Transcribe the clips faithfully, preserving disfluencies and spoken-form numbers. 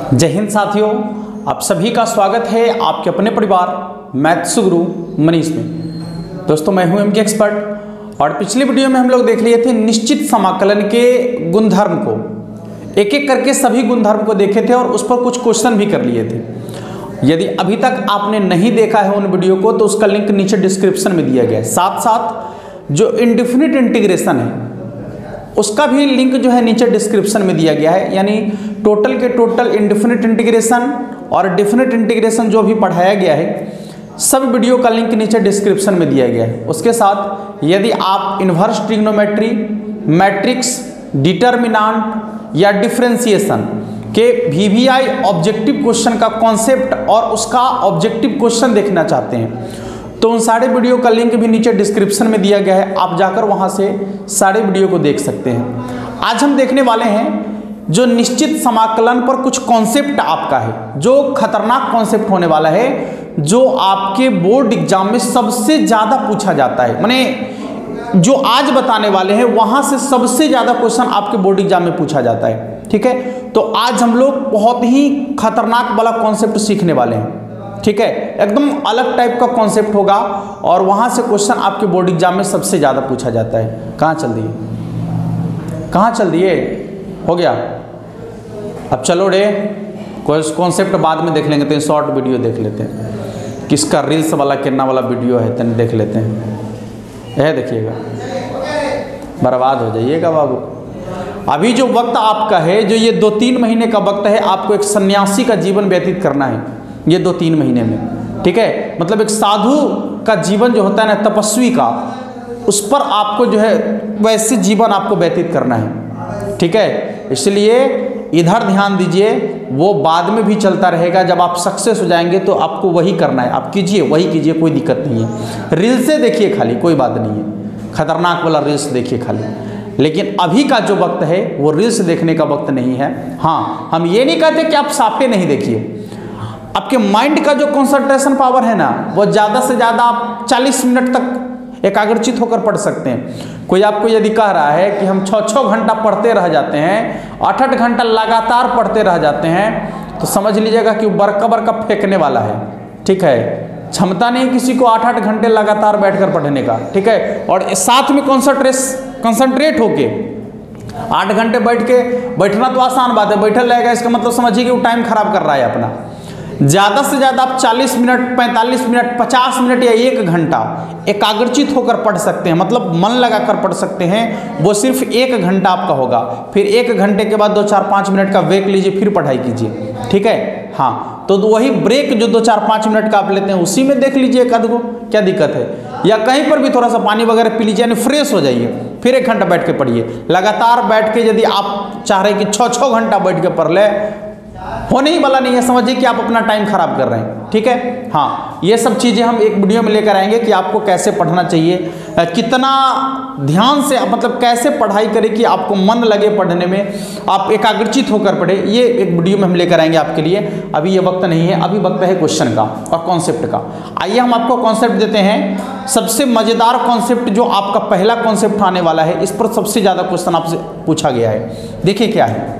जय हिंद साथियों, आप सभी का स्वागत है आपके अपने परिवार मैथ्स गुरु मनीष में। दोस्तों मैं हूं एमके एक्सपर्ट और पिछले वीडियो में हम लोग देख लिए थे निश्चित समाकलन के गुणधर्म को, एक एक करके सभी गुणधर्म को देखे थे और उस पर कुछ क्वेश्चन भी कर लिए थे। यदि अभी तक आपने नहीं देखा है उन वीडियो को तो उसका लिंक नीचे डिस्क्रिप्शन में दिया गया है। साथ साथ जो इंडेफिनिट इंटीग्रेशन है उसका भी लिंक जो है नीचे डिस्क्रिप्शन में दिया गया है, यानी टोटल के टोटल इंडेफिनिट इंटीग्रेशन और डेफिनिट इंटीग्रेशन जो भी पढ़ाया गया है सब वीडियो का लिंक नीचे डिस्क्रिप्शन में दिया गया है। उसके साथ यदि आप इन्वर्स ट्रिग्नोमेट्री, मैट्रिक्स, डिटर्मिनेंट या डिफरेंशिएशन के वीवीआई ऑब्जेक्टिव क्वेश्चन का कॉन्सेप्ट और उसका ऑब्जेक्टिव क्वेश्चन देखना चाहते हैं तो उन सारे वीडियो का लिंक भी नीचे डिस्क्रिप्शन में दिया गया है, आप जाकर वहां से सारे वीडियो को देख सकते हैं। आज हम देखने वाले हैं जो निश्चित समाकलन पर कुछ कॉन्सेप्ट आपका है, जो खतरनाक कॉन्सेप्ट होने वाला है, जो आपके बोर्ड एग्जाम में सबसे ज्यादा पूछा जाता है। माने जो आज बताने वाले हैं वहां से सबसे ज्यादा क्वेश्चन आपके बोर्ड एग्जाम में पूछा जाता है। ठीक है, तो आज हम लोग बहुत ही खतरनाक वाला कॉन्सेप्ट सीखने वाले हैं। ठीक है, एकदम अलग टाइप का कॉन्सेप्ट होगा और वहां से क्वेश्चन आपके बोर्ड एग्जाम में सबसे ज्यादा पूछा जाता है। कहां चल दिए कहां चल दिए हो गया। अब चलो रे, कॉन्सेप्ट बाद में देख लेंगे, तो शॉर्ट वीडियो देख लेते हैं। किसका रील्स वाला कितना वाला वीडियो है तेन देख लेते हैं। यह देखिएगा, बर्बाद हो जाइएगा बाबू। अभी जो वक्त आपका है, जो ये दो तीन महीने का वक्त है, आपको एक सन्यासी का जीवन व्यतीत करना है ये दो तीन महीने में। ठीक है, मतलब एक साधु का जीवन जो होता है ना, तपस्वी का, उस पर आपको जो है वैसे जीवन आपको व्यतीत करना है। ठीक है, इसलिए इधर ध्यान दीजिए, वो बाद में भी चलता रहेगा। जब आप सक्सेस हो जाएंगे तो आपको वही करना है, आप कीजिए, वही कीजिए, कोई दिक्कत नहीं है। रील से देखिए खाली, कोई बात नहीं है, खतरनाक वाला रील्स देखिए खाली। लेकिन अभी का जो वक्त है वो रील्स देखने का वक्त नहीं है। हाँ, हम ये नहीं कहते कि आप साफे नहीं देखिए, आपके माइंड का जो कंसंट्रेशन पावर है ना, वो ज़्यादा से ज़्यादा आप चालीस मिनट तक एकाग्रचित होकर पढ़ सकते हैं। कोई आपको यदि कह रहा है कि हम छः छः घंटा पढ़ते रह जाते हैं, आठ आठ घंटा लगातार पढ़ते रह जाते हैं, तो समझ लीजिएगा कि बरका बरका फेंकने वाला है। ठीक है, क्षमता नहीं किसी को आठ आठ घंटे लगातार बैठकर पढ़ने का। ठीक है, और साथ में कॉन्सनट्रेस कंसंट्रेट होके आठ घंटे बैठ के बैठना तो आसान बात है, बैठल रहेगा, इसका मतलब समझिए कि वो टाइम खराब कर रहा है अपना। ज़्यादा से ज़्यादा आप चालीस मिनट, पैंतालीस मिनट, पचास मिनट या एक घंटा एकाग्रचित होकर पढ़ सकते हैं, मतलब मन लगाकर पढ़ सकते हैं। वो सिर्फ एक घंटा आपका होगा, फिर एक घंटे के बाद दो चार पाँच मिनट का ब्रेक लीजिए, फिर पढ़ाई कीजिए। ठीक है, हाँ, तो वही ब्रेक जो दो चार पाँच मिनट का आप लेते हैं उसी में देख लीजिए एक आध को, क्या दिक्कत है। या कहीं पर भी थोड़ा सा पानी वगैरह पी लीजिए, यानी फ्रेश हो जाइए, फिर एक घंटा बैठ के पढ़िए। लगातार बैठ के यदि आप चाह रहे हैं कि छः छः घंटा बैठ के पढ़ ले, होने ही वाला नहीं है, समझिए कि आप अपना टाइम खराब कर रहे हैं। ठीक है, हाँ, ये सब चीज़ें हम एक वीडियो में लेकर आएंगे कि आपको कैसे पढ़ना चाहिए, कितना ध्यान से, मतलब कैसे पढ़ाई करें कि आपको मन लगे पढ़ने में, आप एकाग्रचित होकर पढ़े। ये एक वीडियो में हम लेकर आएंगे आपके लिए। अभी ये वक्त नहीं है, अभी वक्त है क्वेश्चन का और कॉन्सेप्ट का। आइए हम आपको कॉन्सेप्ट देते हैं। सबसे मज़ेदार कॉन्सेप्ट जो आपका पहला कॉन्सेप्ट आने वाला है, इस पर सबसे ज़्यादा क्वेश्चन आपसे पूछा गया है। देखिए क्या है,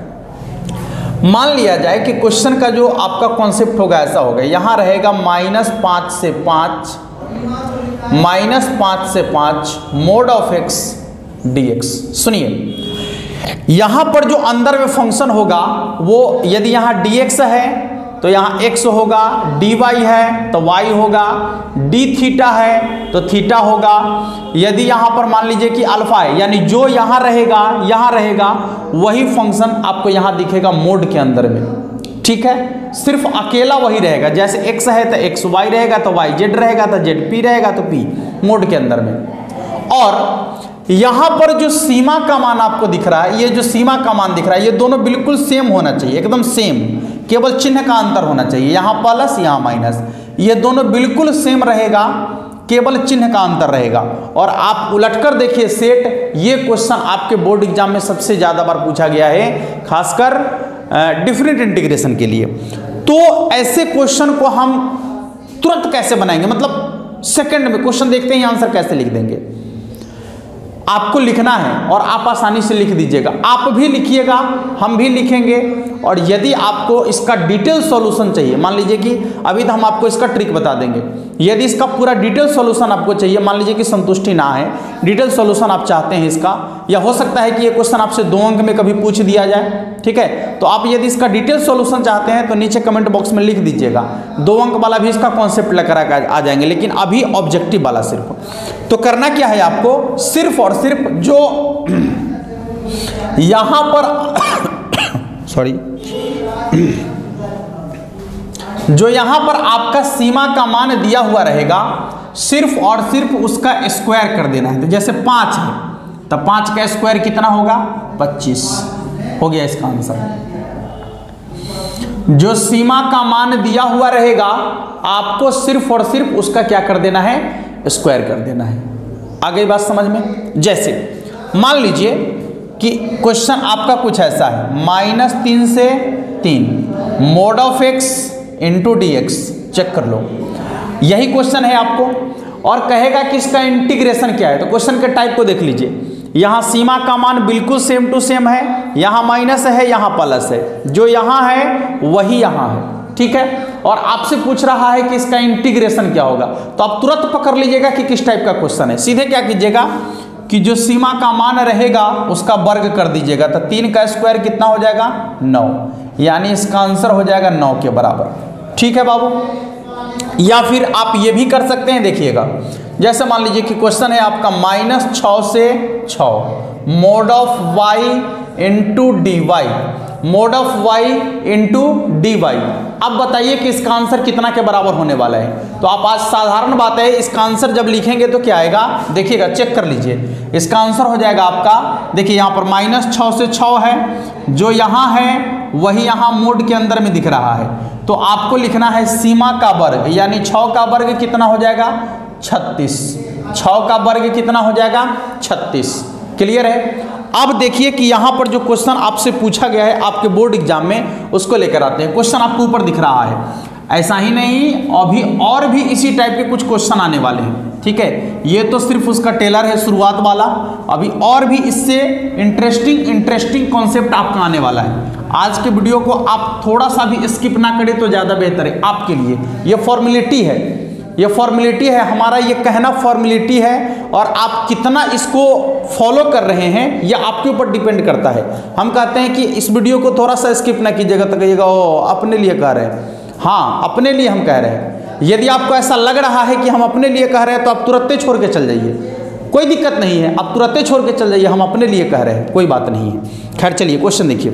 मान लिया जाए कि क्वेश्चन का जो आपका कॉन्सेप्ट होगा ऐसा होगा, यहाँ रहेगा माइनस पाँच से पाँच, माइनस पाँच से पाँच mod of x d x. सुनिए, यहाँ पर जो अंदर में फंक्शन होगा वो, यदि यहाँ डी एक्स है तो यहाँ x होगा, dy है तो y होगा, d थीटा है तो थीटा होगा। यदि यहाँ पर मान लीजिए कि अल्फा है, यानी जो यहाँ रहेगा यहाँ रहेगा वही फंक्शन आपको यहाँ दिखेगा मोड के अंदर में। ठीक है, सिर्फ अकेला वही रहेगा, जैसे x है तो x, y रहेगा तो y, z रहेगा तो z, p रहेगा तो p, मोड के अंदर में। और यहाँ पर जो सीमा का मान आपको दिख रहा है, ये जो सीमा का मान दिख रहा है, ये दोनों बिल्कुल सेम होना चाहिए, एकदम सेम, केवल चिन्ह का अंतर होना चाहिए, यहाँ प्लस यहाँ माइनस, ये दोनों बिल्कुल सेम रहेगा, केवल चिन्ह का अंतर रहेगा। और आप उलटकर देखिए सेट, ये क्वेश्चन आपके बोर्ड एग्जाम में सबसे ज़्यादा बार पूछा गया है, खासकर डिफरेंट इंटीग्रेशन के लिए। तो ऐसे क्वेश्चन को हम तुरंत कैसे बनाएंगे, मतलब सेकंड में क्वेश्चन देखते ही आंसर कैसे लिख देंगे। आपको लिखना है और आप आसानी से लिख दीजिएगा, आप भी लिखिएगा, हम भी लिखेंगे और यदि आपको इसका डिटेल सॉल्यूशन चाहिए, मान लीजिए कि अभी तो हम आपको इसका ट्रिक बता देंगे, यदि इसका पूरा डिटेल सॉल्यूशन आपको चाहिए, मान लीजिए कि संतुष्टि ना है, डिटेल सॉल्यूशन आप चाहते हैं इसका, या हो सकता है कि ये क्वेश्चन आपसे दो अंक में कभी पूछ दिया जाए, ठीक है, तो आप यदि इसका डिटेल सॉल्यूशन चाहते हैं तो नीचे कमेंट बॉक्स में लिख दीजिएगा, दो अंक वाला भी इसका कॉन्सेप्ट लेकर आ जाएंगे, लेकिन अभी ऑब्जेक्टिव वाला सिर्फ। तो करना क्या है आपको, सिर्फ और सिर्फ जो यहां पर सॉरी जो यहां पर आपका सीमा का मान दिया हुआ रहेगा, सिर्फ और सिर्फ उसका स्क्वायर कर देना है। तो जैसे पाँच है तो पाँच का स्क्वायर कितना होगा, पच्चीस, हो गया इसका आंसर। जो सीमा का मान दिया हुआ रहेगा आपको सिर्फ और सिर्फ उसका क्या कर देना है, स्क्वायर कर देना है। आ गई बात समझ में। जैसे मान लीजिए कि क्वेश्चन आपका कुछ ऐसा है, माइनस तीन से तीन mod of x into d x, check कर लो, यही क्वेश्चन है आपको, और कहेगा कि इसका इंटीग्रेशन क्या है। तो क्वेश्चन के टाइप को देख लीजिए, यहाँ सीमा का मान बिल्कुल सेम टू सेम है, यहाँ माइनस है यहाँ प्लस है, जो यहाँ है वही यहाँ है, ठीक है, और आपसे पूछ रहा है कि इसका इंटीग्रेशन क्या होगा। तो आप तुरंत पकड़ लीजिएगा कि किस टाइप का क्वेश्चन है। सीधे क्या कीजिएगा कि जो सीमा का मान रहेगा उसका वर्ग कर दीजिएगा, तो तीन का स्क्वायर कितना हो जाएगा, नौ, यानी इसका आंसर हो जाएगा नौ के बराबर, ठीक है बाबू। या फिर आप ये भी कर सकते हैं, देखिएगा, जैसे मान लीजिए कि क्वेश्चन है आपका माइनस छः से छः mod of y into d y, mod of y into d y. अब बताइए कि इसका आंसर कितना के बराबर होने वाला है। तो आप आज साधारण बात है, इसका आंसर जब लिखेंगे तो क्या आएगा, देखिएगा, चेक कर लीजिए, इसका आंसर हो जाएगा आपका, देखिए यहाँ पर माइनस छः से छः है, जो यहाँ है वही यहाँ मोड के अंदर में दिख रहा है। तो आपको लिखना है सीमा का वर्ग, यानी छः का वर्ग कितना हो जाएगा, छत्तीस, छः का वर्ग कितना हो जाएगा, छत्तीस। क्लियर है। अब देखिए कि यहाँ पर जो क्वेश्चन आपसे पूछा गया है आपके बोर्ड एग्जाम में, उसको लेकर आते हैं। क्वेश्चन आपको ऊपर दिख रहा है, ऐसा ही नहीं, अभी और भी इसी टाइप के कुछ क्वेश्चन आने वाले हैं, ठीक है। ये तो सिर्फ उसका टेलर है शुरुआत वाला, अभी और भी इससे इंटरेस्टिंग इंटरेस्टिंग कॉन्सेप्ट आपका आने वाला है। आज के वीडियो को आप थोड़ा सा भी स्किप ना करें तो ज़्यादा बेहतर है आपके लिए। ये फॉर्मेलिटी है, ये फॉर्मेलिटी है, हमारा ये कहना फॉर्मेलिटी है, और आप कितना इसको फॉलो कर रहे हैं ये आपके ऊपर डिपेंड करता है। हम कहते हैं कि इस वीडियो को थोड़ा सा स्किप ना कीजिएगा, तो कहिएगा ओ अपने लिए कह रहे हैं। हाँ, अपने लिए हम कह रहे हैं। यदि आपको ऐसा लग रहा है कि हम अपने लिए कह रहे हैं तो आप तुरंत छोड़ के चल जाइए, कोई दिक्कत नहीं है, आप तुरंत छोड़ के चल जाइए, हम अपने लिए कह रहे हैं, कोई बात नहीं है। खैर चलिए क्वेश्चन देखिए।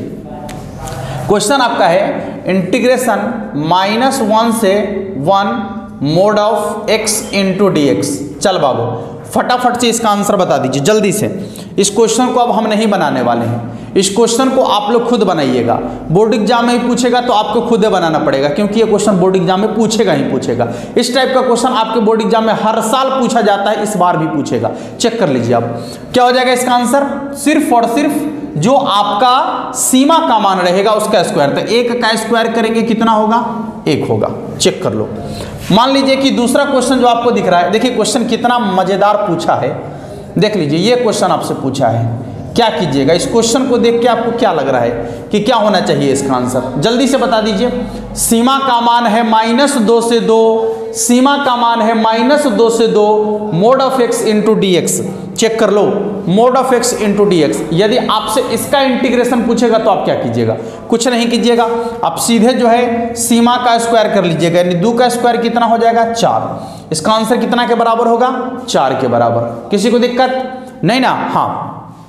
क्वेश्चन आपका है इंटीग्रेशन माइनस वन से one mod of x into d x. चल बाबू फटाफट से इसका आंसर बता दीजिए जल्दी से। इस क्वेश्चन को अब हम नहीं बनाने वाले हैं, इस क्वेश्चन को आप लोग खुद बनाइएगा। बोर्ड एग्जाम में ही पूछेगा तो आपको खुद बनाना पड़ेगा, क्योंकि ये क्वेश्चन बोर्ड एग्जाम में पूछेगा ही पूछेगा। इस टाइप का क्वेश्चन आपके बोर्ड एग्जाम में हर साल पूछा जाता है, इस बार भी पूछेगा। चेक कर लीजिए आप क्या हो जाएगा इसका आंसर, सिर्फ और सिर्फ जो आपका सीमा का मान रहेगा उसका स्क्वायर। तो एक का स्क्वायर करेंगे कितना होगा, एक होगा। चेक कर लो। मान लीजिए कि दूसरा क्वेश्चन जो आपको दिख रहा है, देखिए क्वेश्चन कितना मजेदार पूछा है, देख लीजिए। ये क्वेश्चन आपसे पूछा है, क्या कीजिएगा, इस क्वेश्चन को देख के आपको क्या लग रहा है कि क्या होना चाहिए इसका आंसर, जल्दी से बता दीजिए। सीमा का मान है माइनस दो से दो, सीमा का मान है माइनस दो से दो, mod of x into d x. Check कर लो, mod of x into d x. यदि आपसे इसका इंटीग्रेशन पूछेगा तो आप क्या कीजिएगा, कुछ नहीं कीजिएगा, आप सीधे जो है सीमा का स्क्वायर कर लीजिएगा, यानी दो का स्क्वायर कितना हो जाएगा, चार। इसका आंसर कितना के बराबर होगा, चार के बराबर। किसी को दिक्कत नहीं ना। हाँ,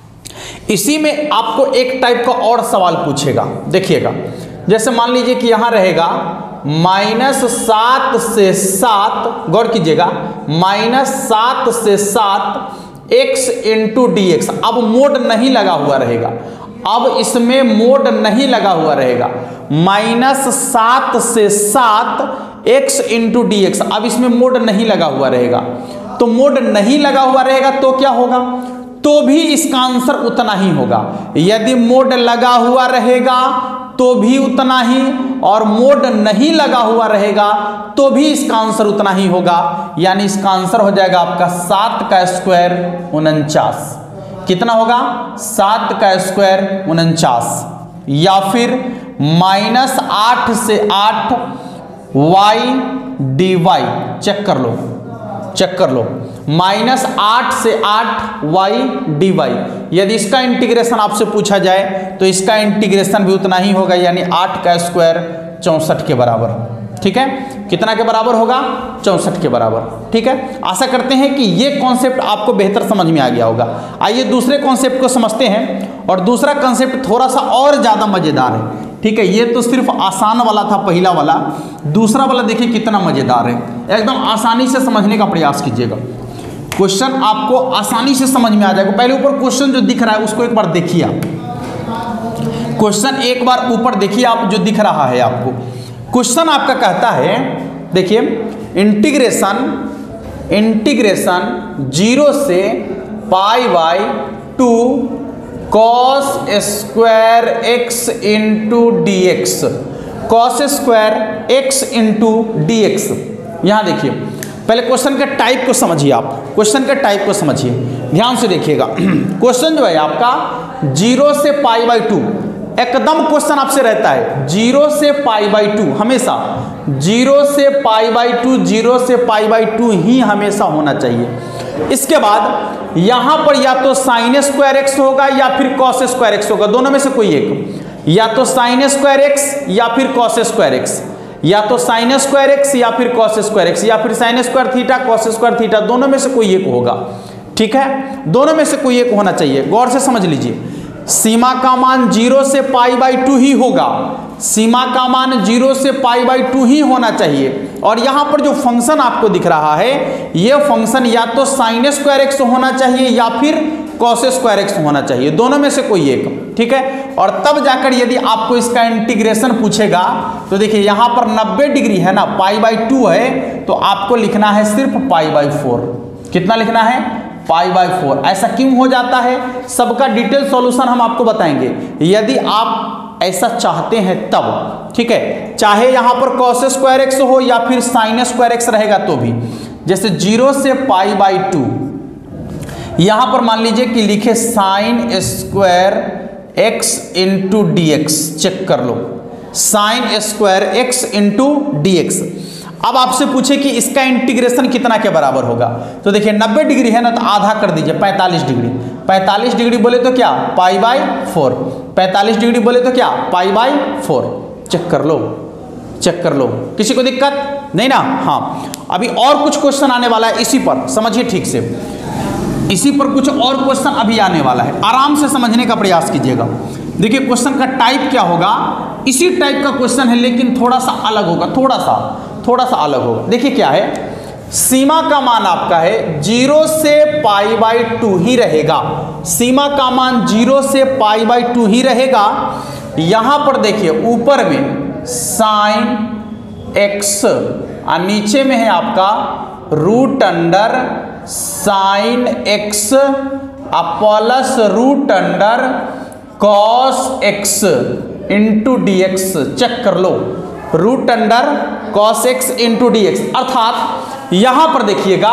इसी में आपको एक टाइप का और सवाल पूछेगा, देखिएगा। जैसे मान लीजिए कि यहां रहेगा माइनस सात से सात, गौर कीजिएगा, माइनस सात से सात एक्स इंटू डी एक्स। अब मोड नहीं लगा हुआ रहेगा, अब इसमें मोड नहीं लगा हुआ रहेगा। माइनस सात से सात एक्स इंटू डी एक्स, अब इसमें मोड नहीं लगा हुआ रहेगा। तो मोड नहीं लगा हुआ रहेगा तो क्या होगा, तो भी इसका आंसर उतना ही होगा। यदि मोड लगा हुआ रहेगा तो भी उतना ही, और मोड नहीं लगा हुआ रहेगा तो भी इसका आंसर उतना ही होगा। यानी इसका आंसर हो जाएगा आपका सात का स्क्वायर उनचास। कितना होगा, सात का स्क्वायर उनचास। या फिर माइनस आठ से आठ वाई डी वाई। चेक कर लो, चेक कर लो, माइनस आठ से आठ वाई डी वाई। यदि इसका इंटीग्रेशन आपसे पूछा जाए तो इसका इंटीग्रेशन भी उतना ही होगा, यानी आठ का स्क्वायर चौंसठ के बराबर। ठीक है, कितना के बराबर होगा? चौंसठ के बराबर। ठीक है, आशा करते हैं कि ये कॉन्सेप्ट आपको बेहतर समझ में आ गया होगा। आइए दूसरे कॉन्सेप्ट को समझते हैं, और दूसरा कॉन्सेप्ट थोड़ा सा और ज़्यादा मज़ेदार है। ठीक है, ये तो सिर्फ आसान वाला था पहला वाला, दूसरा वाला देखिए कितना मज़ेदार है। एकदम आसानी से समझने का प्रयास कीजिएगा, क्वेश्चन आपको आसानी से समझ में आ जाएगा। पहले ऊपर क्वेश्चन जो दिख रहा है उसको एक बार देखिए आप, क्वेश्चन एक बार ऊपर देखिए आप, जो दिख रहा है आपको। क्वेश्चन आपका कहता है, देखिए, इंटीग्रेशन इंटीग्रेशन जीरो से pi by two cos square x into d x, cos square x into d x. यहां देखिए, पहले क्वेश्चन के टाइप को समझिए आप, क्वेश्चन के टाइप को समझिए, ध्यान से देखिएगा। क्वेश्चन जो है आपका जीरो से पाई बाई टू, एकदम क्वेश्चन आपसे रहता है जीरो से पाई बाई टू, हमेशा जीरो से पाई बाई टू, जीरो से पाई बाई टू ही हमेशा होना चाहिए। इसके बाद यहां पर या तो साइन स्क्वायर एक्स होगा या फिर कॉस स्क्वायर एक्स होगा, दोनों में से कोई एक, या तो साइन स्क्वायर एक्स या फिर कॉस स्क्वायर एक्स, या तो साइन स्क्वायर एक्स या फिर कॉस स्क्वायर एक्स, या फिर sine square theta cos square theta, दोनों में से कोई एक होगा। ठीक है, दोनों में से कोई एक होना चाहिए। गौर से समझ लीजिए, सीमा का मान जीरो से पाई बाई टू ही होगा, सीमा का मान जीरो से पाई बाई टू ही होना चाहिए। और यहाँ पर जो फंक्शन आपको दिख रहा है, ये फंक्शन या तो साइन स्क्वायर एक्स होना चाहिए या फिर कॉस स्क्वायर एक्स होना चाहिए, दोनों में से कोई एक। ठीक है, और तब जाकर यदि आपको इसका इंटीग्रेशन पूछेगा तो देखिए यहाँ पर नब्बे डिग्री है ना, पाई बाई टू है, तो आपको लिखना है सिर्फ पाई बाई फोर। कितना लिखना है? Pi by four. ऐसा क्यों हो जाता है, सबका डिटेल सॉल्यूशन हम आपको बताएंगे, यदि आप ऐसा चाहते हैं तब। ठीक है, चाहे यहां पर कॉस स्क्वायर एक्स हो या फिर साइन स्क्वायर एक्स रहेगा तो भी, जैसे जीरो से पाई बाई टू, यहां पर मान लीजिए कि लिखे sine square x into d x. Check कर लो, sine square x into d x. अब आपसे पूछे कि इसका इंटीग्रेशन कितना के बराबर होगा, तो देखिए नब्बे डिग्री है ना, तो आधा कर दीजिए, पैंतालीस डिग्री। पैंतालीस डिग्री बोले तो क्या? Pi by four. पैंतालीस डिग्री बोले तो क्या? Pi by four. चेक कर लो, चेक कर लो, किसी को दिक्कत नहीं ना? हाँ, अभी और कुछ क्वेश्चन आने वाला है इसी पर, समझिए ठीक से, इसी पर कुछ और क्वेश्चन अभी आने वाला है, आराम से समझने का प्रयास कीजिएगा। देखिए क्वेश्चन का टाइप क्या होगा, इसी टाइप का क्वेश्चन है लेकिन थोड़ा सा अलग होगा, थोड़ा सा थोड़ा सा अलग होगा। देखिए क्या है, सीमा का मान आपका है जीरो से पाई बाई टू ही रहेगा, सीमा का मान जीरो से पाई बाई टू ही रहेगा। यहां पर देखिए ऊपर में साइन एक्स और नीचे में है आपका root under sine x plus root under cos x into d x. Check कर लो, root under cos x into d x, अर्थात यहां पर देखिएगा,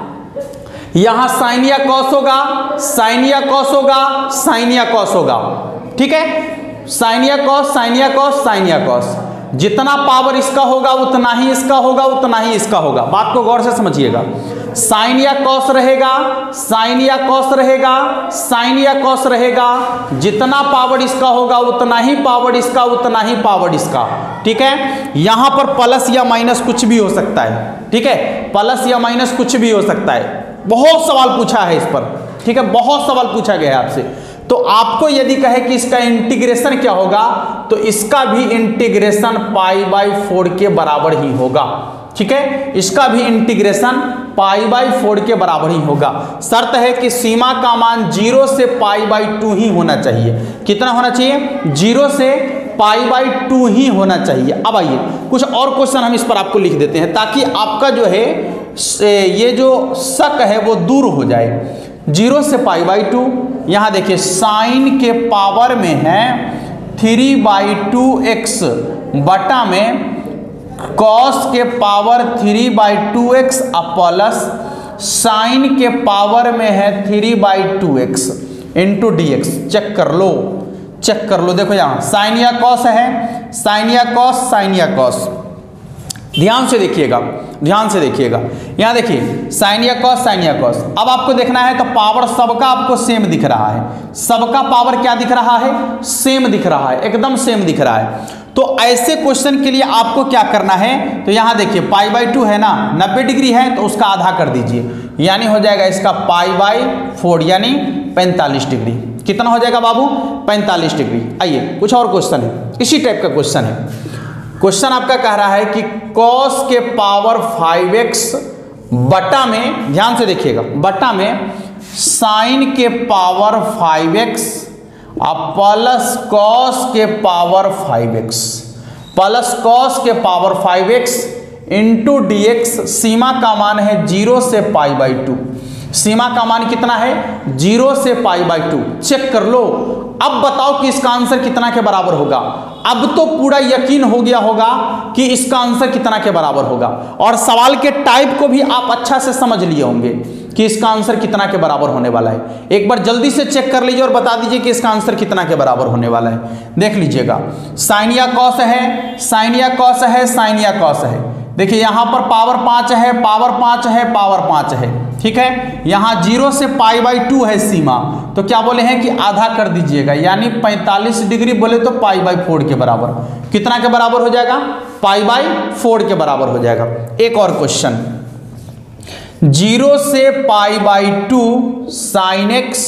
यहां साइन या कॉस होगा, साइन या कॉस होगा, साइन या कॉस होगा। ठीक है, साइन या कॉस, साइन या कॉस, साइन या कॉस, जितना पावर इसका होगा उतना ही इसका होगा, उतना ही इसका होगा। बात को गौर से समझिएगा, साइन या कॉस रहेगा, साइन या कॉस रहेगा, साइन या कॉस रहेगा, जितना पावर इसका होगा उतना ही पावर इसका, उतना ही पावर इसका। ठीक है, यहां पर प्लस या माइनस कुछ भी हो सकता है। ठीक है, प्लस या माइनस कुछ भी हो सकता है। बहुत सवाल पूछा है इस पर, ठीक है, बहुत सवाल पूछा गया है आपसे। तो आपको यदि कहे कि इसका इंटीग्रेशन क्या होगा, तो इसका भी इंटीग्रेशन पाई बाई फोर के बराबर ही होगा। ठीक है, इसका भी इंटीग्रेशन पाई बाई फोर के बराबर ही होगा। शर्त है कि सीमा का मान जीरो से पाई बाई टू ही होना चाहिए। कितना होना चाहिए? जीरो से पाई बाई टू ही होना चाहिए। अब आइए कुछ और क्वेश्चन हम इस पर आपको लिख देते हैं ताकि आपका जो है ये जो शक है वो दूर हो जाए। जीरो से पाई बाई टू, यहां देखिए साइन के पावर में है थ्री बाई टू एक्स बटा में कॉस के power three by two x plus sine के पावर में है three by two x into d x. Check कर लो, चेक कर लो, देखो यहाँ साइन या कॉस है, साइन या कॉस, साइन या कॉस। ध्यान से देखिएगा, ध्यान से देखिएगा, यहाँ देखिए साइन या कॉस, साइन या कॉस। अब आपको देखना है तो पावर सबका आपको सेम दिख रहा है, सबका पावर क्या दिख रहा है, सेम दिख रहा है, एकदम सेम दिख रहा है। तो ऐसे क्वेश्चन के लिए आपको क्या करना है, तो यहाँ देखिए पाई बाई टू है ना, नब्बे डिग्री है तो उसका आधा कर दीजिए, यानी हो जाएगा इसका पाई बाई फोर यानी पैंतालीस डिग्री। कितना हो जाएगा बाबू, पैंतालीस डिग्री। आइए कुछ और क्वेश्चन है, इसी टाइप का क्वेश्चन है। क्वेश्चन आपका कह रहा है कि कॉस के पावर फाइव एक्स बटा में, ध्यान से देखिएगा, बटा में साइन के पावर फाइव एक्स अब प्लस कॉस के power five x, plus cos के power five x into d x. सीमा का मान है जीरो से पाई बाई टू, सीमा का मान कितना है, जीरो से पाई बाई टू। चेक कर लो, अब बताओ कि इसका आंसर कितना के बराबर होगा। अब तो पूरा यकीन हो गया होगा कि इसका आंसर कितना के बराबर होगा, और सवाल के टाइप को भी आप अच्छा से समझ लिए होंगे कि इसका आंसर कितना के बराबर होने वाला है। एक बार जल्दी से चेक कर लीजिए और बता दीजिए कि इसका आंसर कितना के बराबर होने वाला है। देख लीजिएगा, साइन या कॉस है, साइन या कॉस है, साइन या कॉस है। देखिए यहाँ पर पावर पाँच है, पावर पाँच है, पावर पाँच है, ठीक है। यहाँ जीरो से पाई बाई टू है सीमा, तो क्या बोले हैं कि आधा कर दीजिएगा, यानी पैंतालीस डिग्री बोले तो पाई बाई फोर के बराबर। कितना के बराबर हो जाएगा, पाई बाई फोर के बराबर हो जाएगा। एक और क्वेश्चन, जीरो से pi by two sine x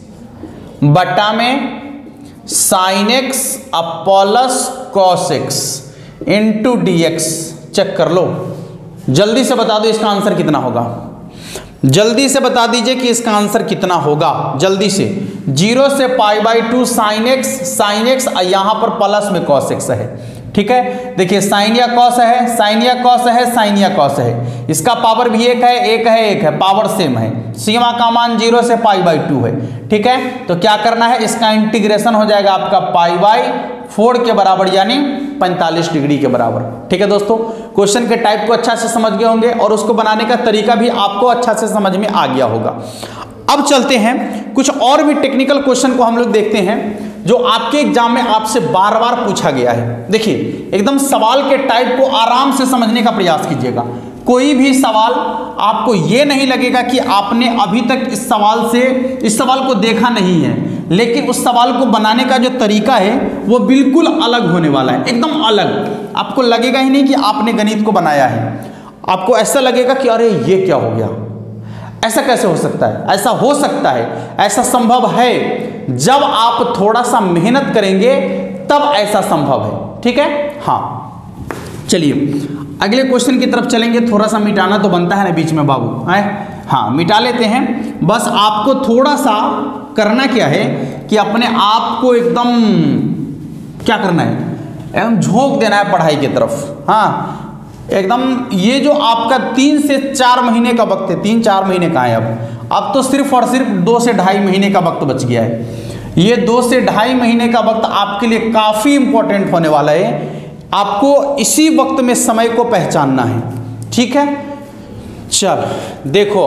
बटा में साइन एक्स अब plus cos x into d x. Check कर लो, जल्दी से बता दो इसका आंसर कितना होगा, जल्दी से बता दीजिए कि इसका आंसर कितना होगा, जल्दी से। जीरो से pi by two sine x, sine x यहाँ पर प्लस में कॉस एक्स है, ठीक है। देखिए साइन या कॉस है, साइन या कॉस है, साइन या कॉस है, इसका पावर भी एक है, एक है, एक है, पावर सेम है। सीमा का मान जीरो से पाई बाई टू है, ठीक है। तो क्या करना है, इसका इंटीग्रेशन हो जाएगा आपका पाई बाई फोर के बराबर यानी पैंतालीस डिग्री के बराबर, ठीक है दोस्तों। क्वेश्चन के टाइप को अच्छा से समझ गए होंगे और उसको बनाने का तरीका भी आपको अच्छा से समझ में आ गया होगा। अब चलते हैं कुछ और भी टेक्निकल क्वेश्चन को हम लोग देखते हैं जो आपके एग्जाम में आपसे बार बार पूछा गया है। देखिए एकदम सवाल के टाइप को आराम से समझने का प्रयास कीजिएगा। कोई भी सवाल आपको ये नहीं लगेगा कि आपने अभी तक इस सवाल से इस सवाल को देखा नहीं है, लेकिन उस सवाल को बनाने का जो तरीका है वो बिल्कुल अलग होने वाला है, एकदम अलग। आपको लगेगा ही नहीं कि आपने गणित को बनाया है, आपको ऐसा लगेगा कि अरे ये क्या हो गया, ऐसा कैसे हो सकता है। ऐसा हो सकता है, ऐसा संभव है, जब आप थोड़ा सा मेहनत करेंगे तब ऐसा संभव है, ठीक है। हाँ चलिए अगले क्वेश्चन की तरफ चलेंगे। थोड़ा सा मिटाना तो बनता है ना बीच में बाबू, है हाँ मिटा लेते हैं। बस आपको थोड़ा सा करना क्या है कि अपने आप को एकदम क्या करना है, एकदम झोंक देना है पढ़ाई की तरफ। हाँ एकदम, ये जो आपका तीन से चार महीने का वक्त है, तीन चार महीने का है अब अब तो सिर्फ और सिर्फ दो से ढाई महीने का वक्त बच गया है। ये दो से ढाई महीने का वक्त आपके लिए काफ़ी इंपॉर्टेंट होने वाला है। आपको इसी वक्त में समय को पहचानना है, ठीक है। चल देखो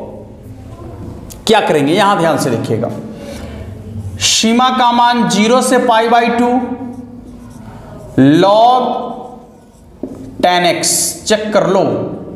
क्या करेंगे, यहां ध्यान से देखिएगा। सीमा का मान जीरो से pi by two log tan x, check कर लो,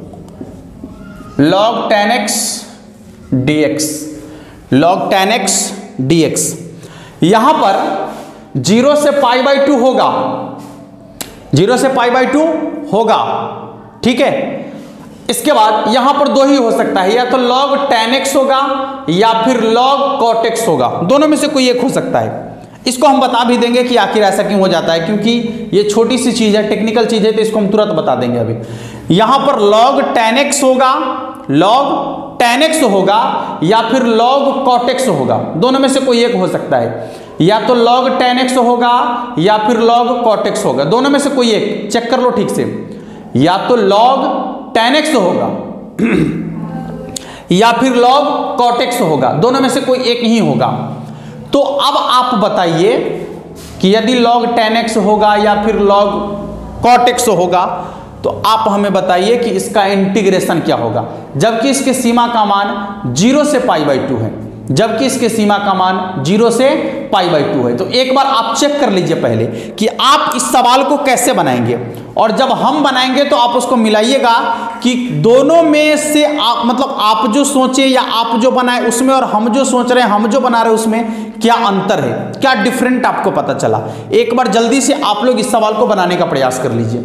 log tan x d x, log tan x d x. यहां पर जीरो से पाई बाई टू होगा, जीरो से पाई बाई टू होगा, ठीक है। इसके बाद यहां पर दो ही हो सकता है, या तो लॉग टेन एक्स होगा या फिर लॉग कॉट एक्स होगा, दोनों में से कोई एक हो सकता है। इसको हम बता भी देंगे कि आखिर ऐसा क्यों हो जाता है, क्योंकि ये छोटी सी चीज है, टेक्निकल चीज है, तो इसको हम तुरंत बता देंगे अभी। यहां पर लॉग टेन एक्स होगा, लॉग टेन एक्स होगा या फिर लॉग कॉट एक्स होगा, दोनों में से कोई एक हो सकता है। या तो log टेन एक्स होगा या फिर log cot x होगा, दोनों में से कोई एक, चेक कर लो ठीक से। या तो log टेन एक्स होगा या फिर log cot x होगा, दोनों में से कोई एक ही होगा। तो अब आप बताइए कि यदि log टेन एक्स होगा या फिर log cot x होगा, तो आप हमें बताइए कि इसका इंटीग्रेशन क्या होगा, जबकि इसके सीमा का मान जीरो से पाई बाई टू है। जबकि इसके सीमा का मान जीरो से पाई बाई टू है। तो एक बार आप चेक कर लीजिए पहले कि आप इस सवाल को कैसे बनाएंगे, और जब हम बनाएंगे तो आप उसको मिलाइएगा कि दोनों में से आप मतलब आप जो सोचे या आप जो बनाए उसमें और हम जो सोच रहे हैं, हम जो बना रहे हैं उसमें क्या अंतर है, क्या डिफरेंट आपको पता चला। एक बार जल्दी से आप लोग इस सवाल को बनाने का प्रयास कर लीजिए।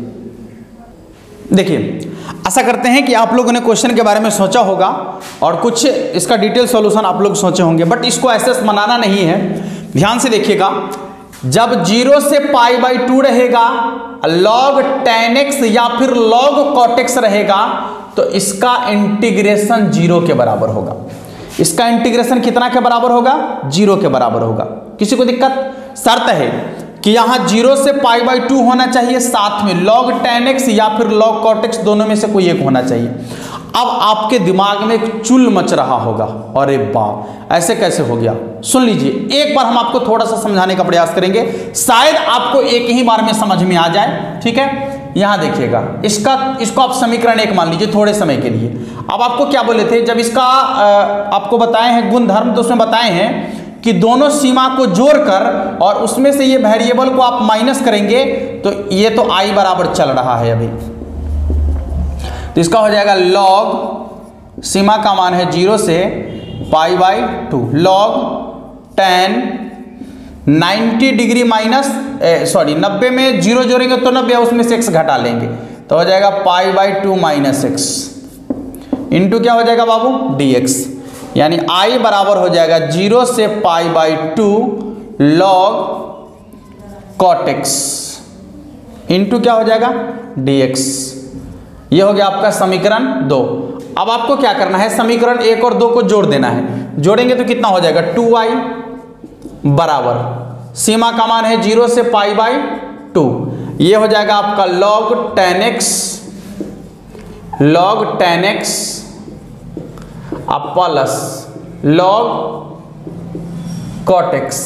देखिए, आशा करते हैं कि आप लोगों ने क्वेश्चन के बारे में सोचा होगा और कुछ इसका डिटेल सॉल्यूशन आप लोग सोचे होंगे, बट इसको ऐसे बनाना नहीं है। ध्यान से देखिएगा, जब जीरो से पाई बाई टू रहेगा, लॉग टेन एक्स या फिर लॉग कॉट एक्स रहेगा, तो इसका इंटीग्रेशन जीरो के बराबर होगा। इसका इंटीग्रेशन कितना के बराबर होगा? जीरो के बराबर होगा। किसी को दिक्कत? शर्त है कि यहां जीरो से पाई बाई टू होना चाहिए, साथ में लॉग टेन एक्स या फिर लॉग कॉट एक्स दोनों में से कोई एक होना चाहिए। अब आपके दिमाग में एक चुल मच रहा होगा, अरे बाप ऐसे कैसे हो गया। सुन लीजिए, एक बार हम आपको थोड़ा सा समझाने का प्रयास करेंगे, शायद आपको एक ही बार में समझ में आ जाए। ठीक है, यहां देखिएगा, इसका इसको आप समीकरण एक मान लीजिए थोड़े समय के लिए। अब आपको क्या बोले थे, जब इसका आपको बताए हैं गुणधर्म, तो उसमें बताए हैं कि दोनों सीमा को जोड़कर और उसमें से ये वेरिएबल को आप माइनस करेंगे, तो ये तो आई बराबर चल रहा है अभी, तो इसका हो जाएगा लॉग, सीमा का मान है जीरो से pi by two, log tan ninety degree minus sorry नब्बे में जीरो जोड़ेंगे तो नब्बे, उसमें से एक्स घटा लेंगे तो हो जाएगा pi by two minus x into क्या हो जाएगा बाबू? D x. यानी आई बराबर हो जाएगा जीरो से pi by two log cot x into क्या हो जाएगा? D x. ये हो गया आपका समीकरण दो। अब आपको क्या करना है, समीकरण एक और दो को जोड़ देना है। जोड़ेंगे तो कितना हो जाएगा? टू आई बराबर सीमा का मान है जीरो से पाई बाई टू, ये हो जाएगा आपका log tan x log tan x अब plus log cot x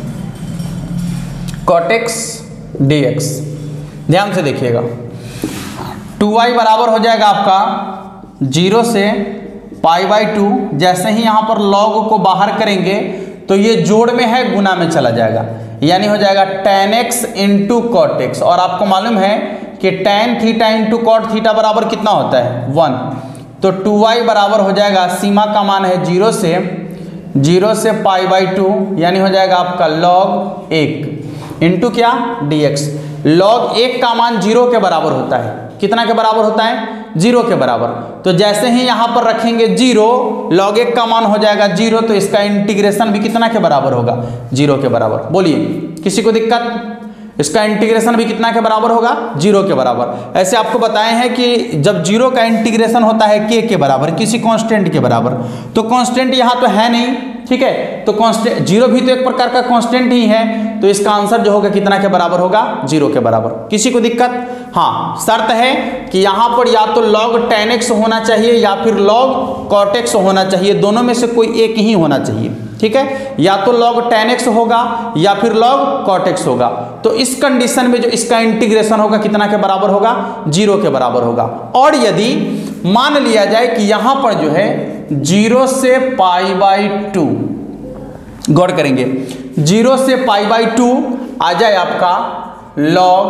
cot x d x. ध्यान से देखिएगा, टू आई बराबर हो जाएगा आपका जीरो से पाई बाई टू। जैसे ही यहां पर लॉग को बाहर करेंगे तो ये जोड़ में है, गुना में चला जाएगा, यानी हो जाएगा tan x into cot x. और आपको मालूम है कि tan theta into cot theta बराबर कितना होता है? वन। तो टू आई बराबर हो जाएगा, सीमा का मान है जीरो से जीरो से पाई बाई टू, यानी हो जाएगा आपका लॉग एक इंटू क्या? D x. लॉग एक का मान जीरो के बराबर होता है। कितना के बराबर होता है? जीरो के बराबर। तो जैसे ही यहां पर रखेंगे जीरो, लॉग एक का मान हो जाएगा जीरो, तो इसका इंटीग्रेशन भी कितना के बराबर होगा? जीरो के बराबर। बोलिए, किसी को दिक्कत? इसका इंटीग्रेशन भी कितना के बराबर होगा? जीरो के बराबर। ऐसे आपको बताए हैं कि जब जीरो का इंटीग्रेशन होता है के के बराबर, किसी कांस्टेंट के बराबर, तो कांस्टेंट यहां तो है नहीं, ठीक है, तो कांस्टेंट जीरो भी तो एक प्रकार का कांस्टेंट ही है, तो इसका आंसर जो होगा कितना के बराबर होगा? जीरो के बराबर। किसी को दिक्कत? हाँ, शर्त है कि यहां पर या तो लॉग टेन एक्स होना चाहिए या फिर लॉग कॉट एक्स होना चाहिए, दोनों में से कोई एक ही होना चाहिए। ठीक है, या तो log टेन एक्स होगा या फिर log cot x होगा। तो इस कंडीशन में जो इसका इंटीग्रेशन होगा कितना के बराबर होगा? जीरो के बराबर होगा। और यदि मान लिया जाए कि यहां पर जो है जीरो से पाई बाई टू, गौर करेंगे, जीरो से पाई बाई टू आ जाए आपका log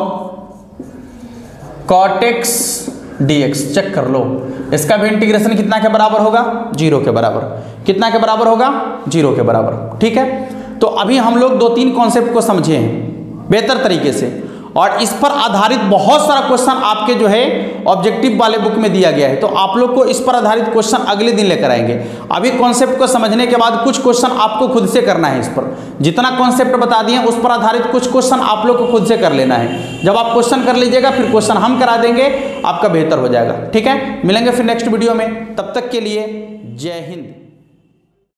cot x dx। Check कर लो, इसका भी इंटीग्रेशन कितना के बराबर होगा? जीरो के बराबर। कितना के बराबर होगा? जीरो के बराबर। ठीक है, तो अभी हम लोग दो तीन कॉन्सेप्ट को समझे हैं बेहतर तरीके से, और इस पर आधारित बहुत सारा क्वेश्चन आपके जो है ऑब्जेक्टिव वाले बुक में दिया गया है, तो आप लोग को इस पर आधारित क्वेश्चन अगले दिन लेकर आएंगे। अभी कॉन्सेप्ट को समझने के बाद कुछ क्वेश्चन आपको खुद से करना है। इस पर जितना कॉन्सेप्ट बता दिए उस पर आधारित कुछ क्वेश्चन आप लोग को खुद से कर लेना है। जब आप क्वेश्चन कर लीजिएगा फिर क्वेश्चन हम करा देंगे, आपका बेहतर हो जाएगा। ठीक है, मिलेंगे फिर नेक्स्ट वीडियो में, तब तक के लिए जय हिंद।